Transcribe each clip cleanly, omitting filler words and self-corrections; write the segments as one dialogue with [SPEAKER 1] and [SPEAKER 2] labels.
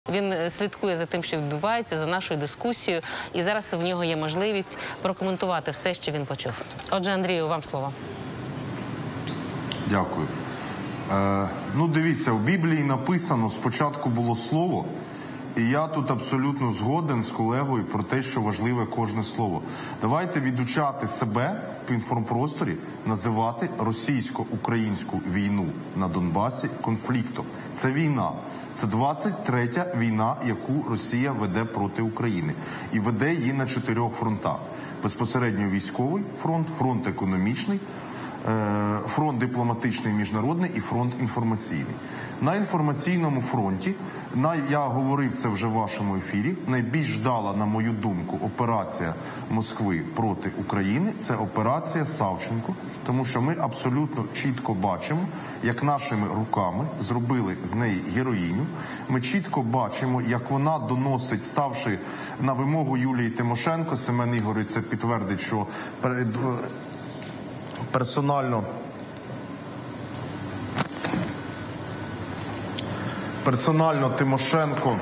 [SPEAKER 1] Він слідкує за тим, що відбувається, за нашою дискусією, і зараз в нього є можливість прокоментувати все, що він почув. Отже, Андрію, вам слово.
[SPEAKER 2] Дякую. Ну, дивіться, у Біблії написано, спочатку було слово, і я тут абсолютно згоден з колегою про те, що важливе кожне слово. Давайте відучати себе в інформпросторі називати російсько-українську війну на Донбасі конфліктом. Це війна. Це 23-я війна, яку Росія веде проти України. І веде її на 4 фронтах. Безпосередньо військовий фронт, фронт економічний, фронт дипломатичний міжнародний і фронт інформаційний. На інформаційному фронті, я говорив це вже в вашому ефірі, найбільш ждала, на мою думку, операція Москви проти України – це операція Савченко, тому що ми абсолютно чітко бачимо, як нашими руками зробили з неї героїню. Ми чітко бачимо, як вона доносить, ставши на вимогу Юлії Тимошенко, Семен Ігорович це підтвердить, що персонально Тимошенко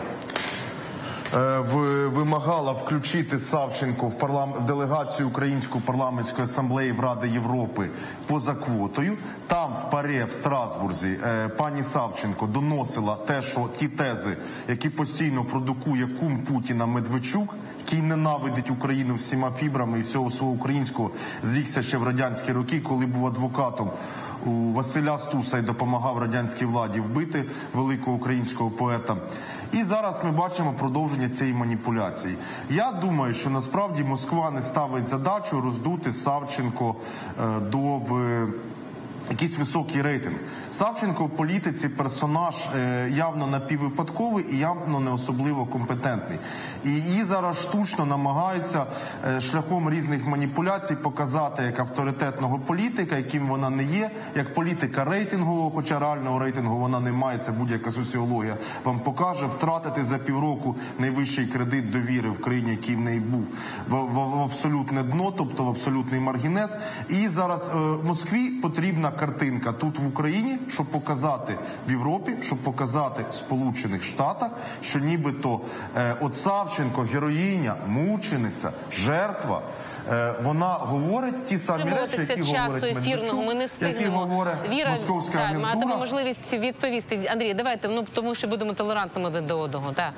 [SPEAKER 2] вимагала включити Савченко в делегацію Української парламентської асамблеї в Раді Європи поза квотою. Там, в ПАРЄ, в Страсбурзі, пані Савченко доносила те, що ті тези, які постійно продукує кум Путіна Медведчук, який ненавидить Україну всіма фібрами і всього свого українського, зрікся ще в радянські роки, коли був адвокатом у Василя Стуса і допомагав радянській владі вбити великого українського поета. І зараз ми бачимо продовження цієї маніпуляції. Я думаю, що насправді Москва не ставить задачу роздути Савченко до якийсь високий рейтинг. Савченко в політиці персонаж явно напіввипадковий і явно не особливо компетентний. І її зараз штучно намагаються шляхом різних маніпуляцій показати як авторитетного політика, яким вона не є, як політика рейтингового, хоча реального рейтингу вона не має, це будь-яка соціологія вам покаже, втратити за півроку найвищий кредит довіри в країні, який в неї був, в абсолютне дно, тобто в абсолютний маргінез. І зараз Москві потрібна картинка тут в Україні, щоб показати в Європі, щоб показати в Сполучених Штатах, що нібито от Савченко, героїня, мучениця, жертва, вона говорить ті самі речі, які говорить Медведчук, які говорить московська агентура.
[SPEAKER 1] Матиме можливість відповісти. Андрій, давайте, тому що будемо толерантними один до одного. Так.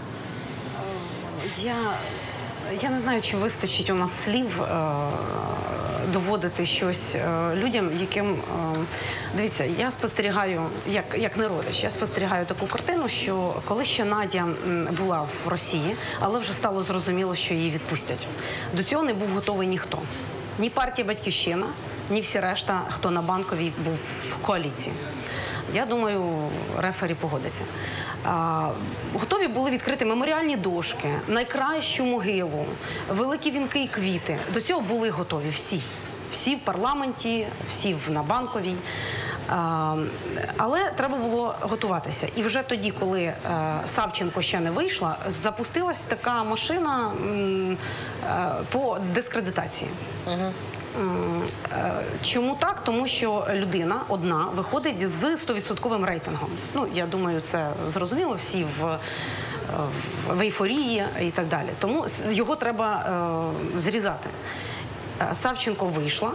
[SPEAKER 3] Я не знаю, чи вистачить у нас слів доводити щось людям, яким... Дивіться, я спостерігаю, як не родич, я спостерігаю таку картину, що коли ще Надя була в Росії, але вже стало зрозуміло, що її відпустять. До цього не був готовий ніхто. Ні партія «Батьківщина», ні всі решта, хто на Банковій був в коаліції. Я думаю, рефері погодиться. Готові були відкрити меморіальні дошки, найкращу могилу, великі вінки і квіти. До цього були готові всі. Всі в парламенті, всі на Банковій. Але треба було готуватися. І вже тоді, коли Савченко ще не вийшла, запустилась така машина по дискредитації. Чому так? Тому що людина одна виходить з 100% рейтингом. Ну, я думаю, це зрозуміло, всі в ейфорії і так далі. Тому його треба зрізати. Савченко вийшла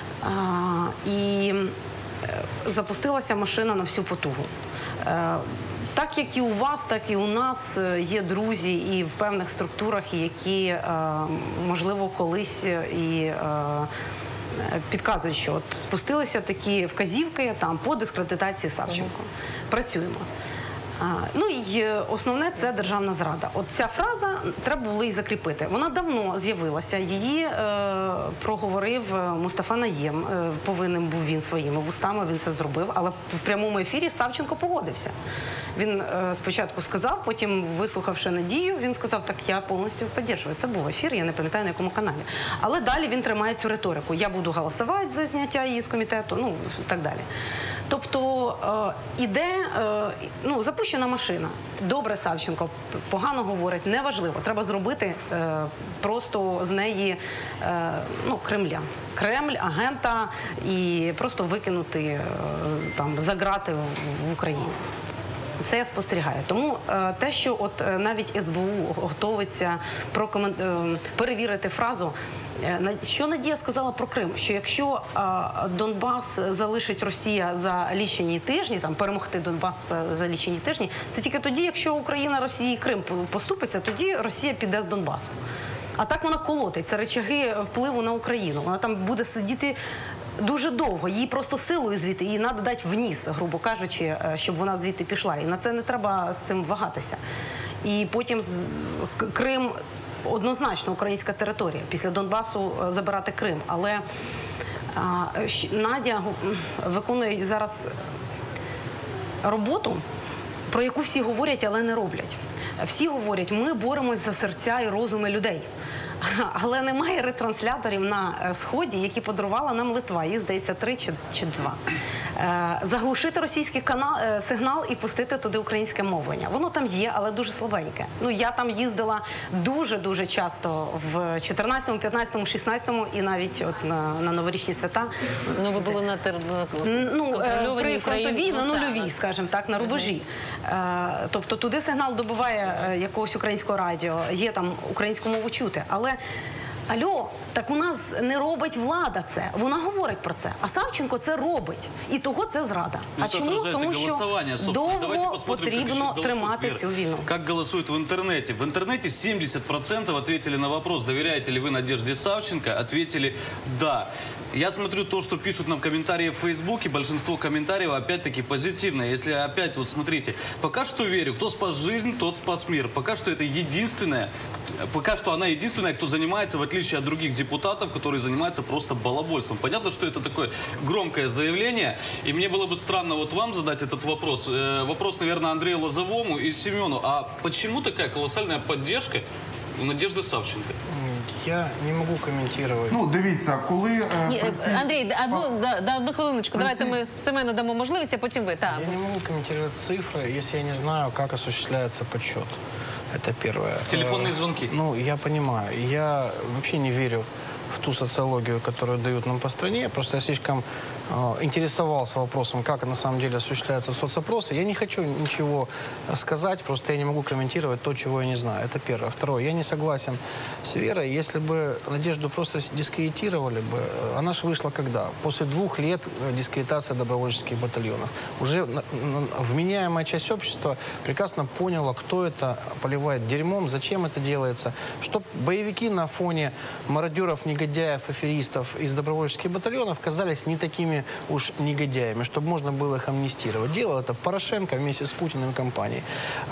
[SPEAKER 3] і запустилася машина на всю потугу. Так, як і у вас, так і у нас є друзі і в певних структурах, які, можливо, колись і підказують, що от спустилися такі вказівки там по дискредитації Савченко. Працюємо. Ну і основне – це державна зрада. От ця фраза треба було і закріпити. Вона давно з'явилася, її проговорив Мустафа Найєм, повинен був він своїми вустами, він це зробив, але в прямому ефірі Савченко погодився. Він спочатку сказав, потім, вислухавши Надію, він сказав, так, я повністю підтримую. Це був ефір, я не пам'ятаю, на якому каналі. Але далі він тримає цю риторику. Я буду голосувати за зняття її з комітету, ну, і так далі. Тобто іде, ну, запущена машина. Добре Савченко, погано говорить, неважливо. Треба зробити просто з неї, ну, Кремля. Кремль, агента і просто викинути там за грати в Україні. Це я спостерігаю. Тому те, що от навіть СБУ готовиться перевірити фразу, що Надія сказала про Крим, що якщо Донбас залишить Росія за лічені тижні, там перемогти Донбас за лічені тижні, це тільки тоді, якщо Україна, Росія і Крим поступиться, тоді Росія піде з Донбасу. А так вона колотить, це речаги впливу на Україну. Вона там буде сидіти дуже довго, їй просто силою звідти, їй треба дати вниз, грубо кажучи, щоб вона звідти пішла. І на це не треба з цим вагатися. І потім Крим однозначно українська територія. Після Донбасу забирати Крим. Але Надя виконує зараз роботу, про яку всі говорять, але не роблять. Всі говорять, ми боремось за серця і розуми людей. Але немає ретрансляторів на Сході, які подарувала нам Литва. Їх, здається, 3 чи 2. Заглушити російський сигнал і пустити туди українське мовлення. Воно там є, але дуже слабеньке. Ну, я там їздила дуже-дуже часто в 14-му, 15-му, 16-му і навіть от на новорічні свята.
[SPEAKER 1] Ну, ви були на
[SPEAKER 3] при фронтовій, на нульовій, скажімо так, на рубежі. Тобто туди сигнал добуває якогось українського радіо, є там українську мову чути. Але, алло, так у нас не робить влада це. Вона говорить про це. А Савченко це робить. І того це зрада. А чому? Тому що довго потрібно тримати цю війну.
[SPEAKER 4] Как голосуют в интернете? В интернете 70% ответили на вопрос, доверяете ли вы Надежде Савченко, ответили «да». Я смотрю то, что пишут нам комментарии в Фейсбуке, большинство комментариев опять-таки позитивное. Если опять, вот смотрите, пока что верю, кто спас жизнь, тот спас мир. Пока что это единственное, пока что она единственная, кто занимается, в отличие от других депутатов, которые занимаются просто балабольством. Понятно, что это такое громкое заявление, и мне было бы странно вот вам задать этот вопрос. Вопрос, наверное, Андрею Лозовому и Семену. А почему такая колоссальная поддержка у Надежды Савченко?
[SPEAKER 5] Я не можу коментувати.
[SPEAKER 2] Ну, дивіться, коли...
[SPEAKER 1] Андрій, одну хвилиночку. Давайте ми Семену дамо можливість, а потім ви.
[SPEAKER 5] Я не можу коментувати цифри, якщо я не знаю, як осуществляється подсчет. Это первое.
[SPEAKER 4] Телефонные звонки.
[SPEAKER 5] Ну, я понимаю. Я вообще не верю в ту социологию, которую дают нам по стране. Просто я слишком интересовался вопросом, как на самом деле осуществляются соцопросы. Я не хочу ничего сказать, просто я не могу комментировать то, чего я не знаю. Это первое. Второе. Я не согласен с Верой. Если бы Надежду просто дискредитировали бы, она же вышла когда? После 2 лет дискредитации добровольческих батальонов. Уже вменяемая часть общества прекрасно поняла, кто это поливает дерьмом, зачем это делается. Чтоб боевики на фоне мародеров, негодяев, аферистов из добровольческих батальонов казались не такими уж негодяями, чтобы можно было их амнистировать. Делал это Порошенко вместе с Путиным и компанией.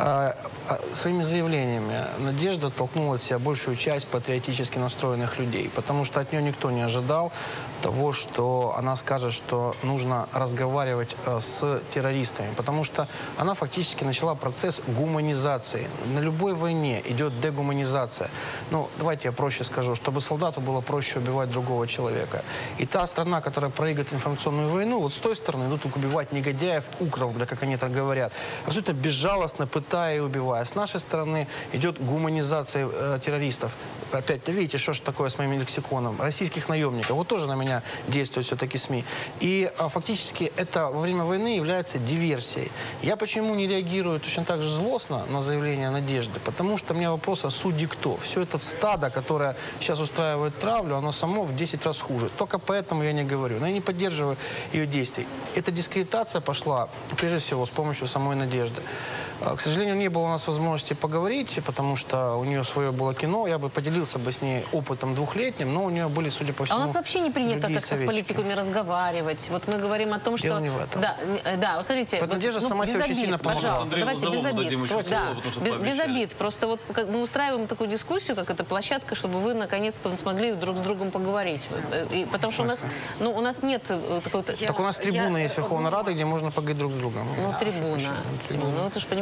[SPEAKER 5] Своими заявлениями Надежда толкнула от себя большую часть патриотически настроенных людей, потому что от нее никто не ожидал того, что она скажет, что нужно разговаривать с террористами, потому что она фактически начала процесс гуманизации. На любой войне идет дегуманизация. Ну, давайте я проще скажу, чтобы солдату было проще убивать другого человека. И та страна, которая проигрывает информационную войну, вот с той стороны идут убивать негодяев, укров, как они так говорят, абсолютно безжалостно пытая и убивая. С нашей стороны идет гуманизация террористов. Опять, видите, что же такое с моим лексиконом? Российских наемников. Вот тоже на меня действуют все-таки СМИ. И фактически это во время войны является диверсией. Я почему не реагирую точно так же злостно на заявление Надежды? Потому что у меня вопрос, а судьи кто? Все это стадо, которое сейчас устраивает травлю, оно само в 10 раз хуже. Только поэтому я не говорю. Но я не поддерживаю ее действий. Эта дискредитация пошла, прежде всего, с помощью самой Надежды. К сожалению, не было у нас возможности поговорить, потому что у нее свое было кино. Я бы поделился бы с ней опытом 2-летним, но у нее были, судя по всему,
[SPEAKER 1] а у нас вообще не принято как-то с политиками разговаривать. Вот мы говорим о том, что...
[SPEAKER 5] Дело не в этом.
[SPEAKER 1] Да, вот смотрите...
[SPEAKER 5] Вот Надежда сама себе очень сильно помогала.
[SPEAKER 1] Пожалуйста, давайте без обид. Да, без обид. Просто вот мы устраиваем такую дискуссию, как это площадка, чтобы вы наконец-то смогли друг с другом поговорить. Потому что у нас нет такой...
[SPEAKER 5] Так у нас трибуна есть Верховной Рады, где можно поговорить друг с другом.
[SPEAKER 1] Ну, трибуна. Ну, ты же понимаешь,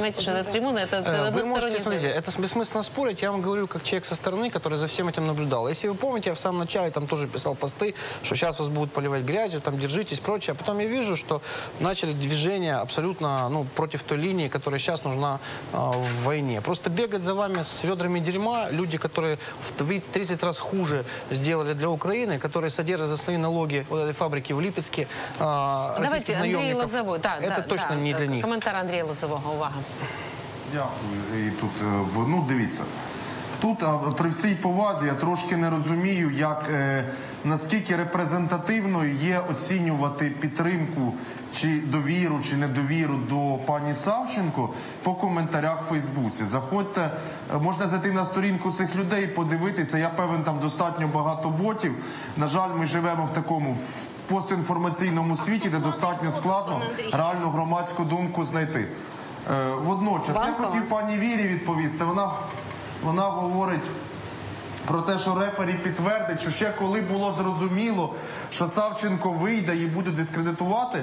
[SPEAKER 1] понимаете, что это трибуна, это
[SPEAKER 5] Вы можете,
[SPEAKER 1] односторонний
[SPEAKER 5] смотрите, это бессмысленно спорить, я вам говорю как человек со стороны, который за всем этим наблюдал. Если вы помните, я в самом начале там тоже писал посты, что сейчас вас будут поливать грязью, там держитесь, прочее, а потом я вижу, что начали движение абсолютно, ну, против той линии, которая сейчас нужна в войне. Просто бегать за вами с ведрами дерьма, люди, которые в 30 раз хуже сделали для Украины, которые содержат за свои налоги вот этой фабрики в Липецке,
[SPEAKER 1] Давайте Андрій
[SPEAKER 5] наемников,
[SPEAKER 1] Лозовой.
[SPEAKER 5] это точно не для них.
[SPEAKER 1] Коментар Андрія Лозового, увага.
[SPEAKER 2] Дякую. І тут, ну, дивіться, тут при всій повазі я трошки не розумію, наскільки репрезентативною є оцінювати підтримку чи довіру, чи недовіру до пані Савченко по коментарях в Фейсбуці. Заходьте, можна зайти на сторінку цих людей і подивитися. Я певен, там достатньо багато ботів. На жаль, ми живемо в такому постінформаційному світі, де достатньо складно реальну громадську думку знайти. Водночас, я хотів пані Вірі відповісти. Вона говорить про те, що рефері підтвердить, що ще коли було зрозуміло, що Савченко вийде і буде дискредитувати.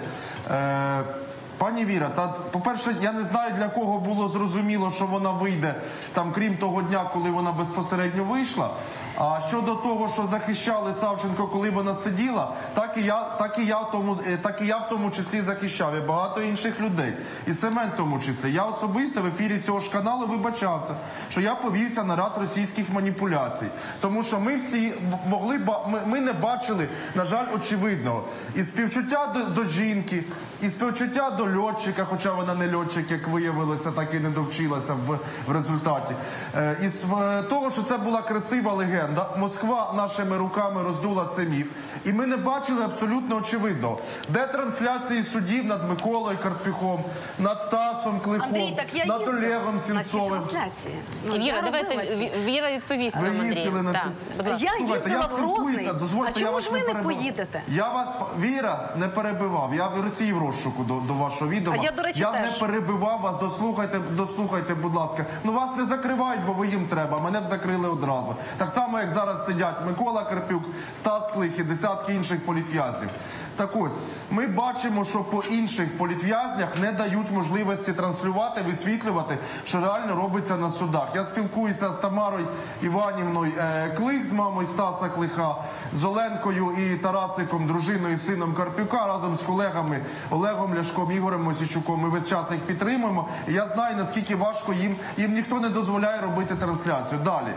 [SPEAKER 2] Пані Віра, по-перше, я не знаю, для кого було зрозуміло, що вона вийде, там, крім того дня, коли вона безпосередньо вийшла. А щодо того, що захищали Савченко, коли вона сиділа, так і я в тому числі захищав, і багато інших людей. І Семен в тому числі. Я особисто в ефірі цього ж каналу вибачався, що я повівся на ряд російських маніпуляцій. Тому що ми всі ми не бачили, на жаль, очевидного. І співчуття до жінки, і співчуття до льотчика, хоча вона не льотчик, як виявилося, так і не довчилася в результаті. І з того, що це була красива легенда. Москва нашими руками роздула цей міф. І ми не бачили абсолютно очевидного. Де трансляції судів над Миколою Карпюхом, над Стасом Клихом,
[SPEAKER 3] Андрій, так я
[SPEAKER 2] над Олегом Сенцовим.
[SPEAKER 1] Віра, давайте Віра відповість вам, Андрій.
[SPEAKER 2] їздили на це?
[SPEAKER 3] Я їздила в Грозний.
[SPEAKER 2] Дозвольте,
[SPEAKER 3] А
[SPEAKER 2] я
[SPEAKER 3] чому
[SPEAKER 2] вас
[SPEAKER 3] ж
[SPEAKER 2] не
[SPEAKER 3] ви не
[SPEAKER 2] перебивав.
[SPEAKER 3] поїдете?
[SPEAKER 2] Я вас, Віра, не перебивав. Я в Росії в розшуку до вашого відома.
[SPEAKER 3] А я, до речі,
[SPEAKER 2] я
[SPEAKER 3] теж.
[SPEAKER 2] не перебивав вас, дослухайте, будь ласка. Ну вас не закривають, бо ви їм треба. Мене б закрили одразу. Так само, як зараз сидять Микола Карпюк, Стас Клих і десятки інших політв'язнів. Так ось, ми бачимо, що по інших політв'язнях не дають можливості транслювати, висвітлювати, що реально робиться на судах. Я спілкуюся з Тамарою Іванівною Клих, з мамою Стаса Клиха, з Оленкою і Тарасиком, дружиною і сином Карпюка, разом з колегами Олегом Ляшком, Ігорем Мосійчуком. Ми весь час їх підтримуємо. І я знаю, наскільки важко їм ніхто не дозволяє робити трансляцію. Далі.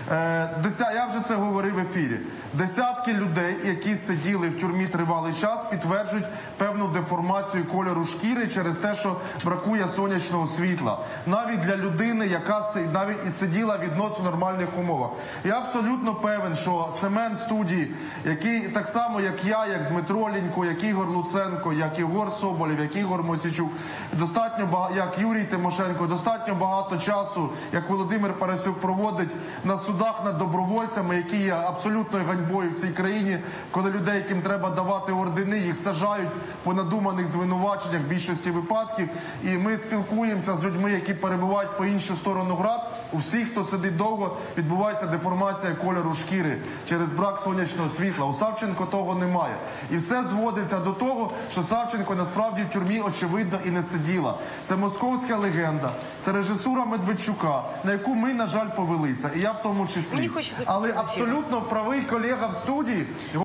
[SPEAKER 2] Я вже це говорив в ефірі. Десятки людей, які сиділи в тюрмі тривалий час, підтверджують певну деформацію кольору шкіри через те, що бракує сонячного світла. Навіть для людини, яка навіть і сиділа в відносно нормальних умовах. Я абсолютно певен, що Семен в студії, який так само, як я, як Дмитро Лінько, як Ігор Луценко, як Ігор Соболєв, як Ігор Мосійчук, як Юрій Тимошенко, достатньо багато часу, як Володимир Парасюк, проводить на судах над добровольцями, які є абсолютною ганьбою в цій країні, коли людей, яким треба давати ордени, їх саджають по надуманих звинуваченнях в більшості випадків. І ми спілкуємося з людьми, які перебувають по іншу сторону град. У всіх, хто сидить довго, відбувається деформація кольору шкіри через брак сонячного світла. У Савченко того немає. І все зводиться до того, що Савченко насправді в тюрмі, очевидно, і не сиділа. Це московська легенда, це режисура Медведчука, на яку ми, на жаль, повелися. І я в тому числі. Але абсолютно правий колега в студії.